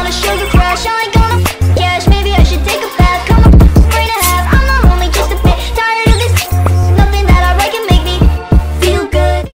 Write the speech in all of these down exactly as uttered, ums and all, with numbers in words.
a sugar crush. I ain't gonna f cash, maybe I should take a bath. Come on, three and a half, I'm not only just a bit tired of this. Nothing that I write can make me feel good.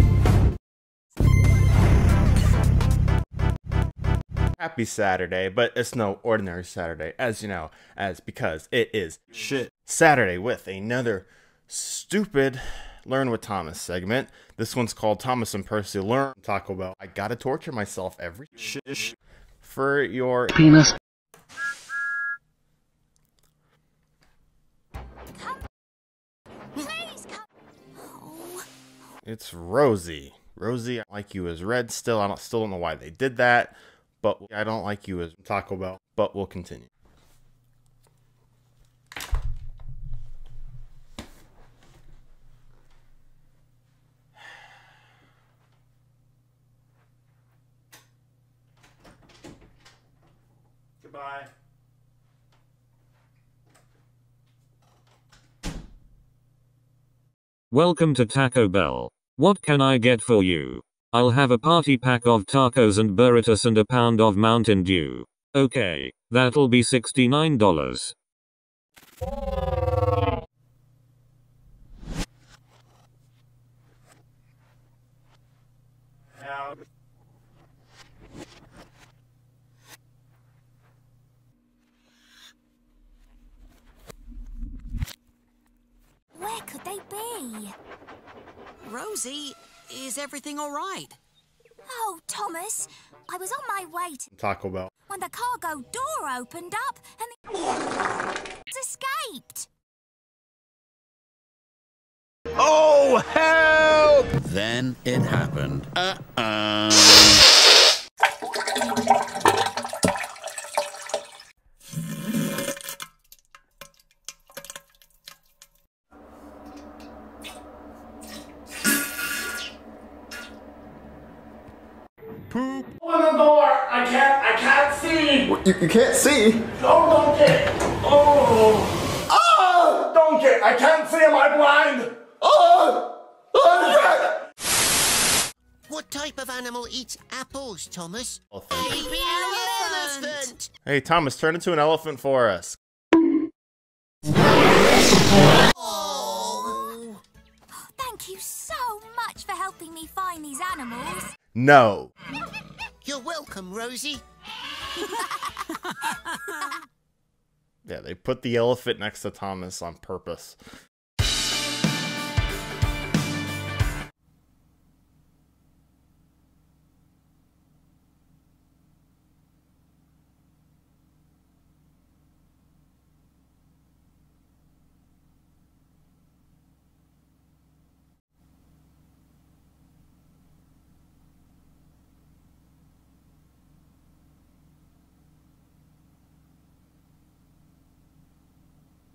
Happy Saturday, but it's no ordinary Saturday, as you know, as because it is shit Saturday with another stupid Learn with Thomas segment. This one's called Thomas and Percy Learn Taco Bell. I gotta torture myself every shish for your penis. Please come. Oh. It's Rosie. Rosie, I like you as red still. I don't still don't know why they did that, but I don't like you as Taco Bell. But we'll continue. Goodbye. Welcome to Taco Bell. What can I get for you? I'll have a party pack of tacos and burritos and a pound of Mountain Dew. Okay, that'll be sixty-nine dollars. Where could they be? Rosie, is everything all right? Oh, Thomas, I was on my way to Taco Bell. when the cargo door opened up and the escaped. Oh, help! Then it happened. Uh-uh. Poop. Open the door! I can't, I can't see! You, you can't see? Oh, Donkey! Oh! Ah! Donkey! I can't see, am I blind? Oh! Oh, What type of animal eats apples, Thomas? Elephant. Baby elephant! Hey, Thomas, turn into an elephant for us. Oh! Thank you so much for helping me find these animals. No. You're welcome, Rosie. Yeah, they put the elephant next to Thomas on purpose.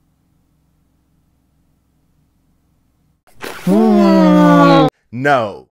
No.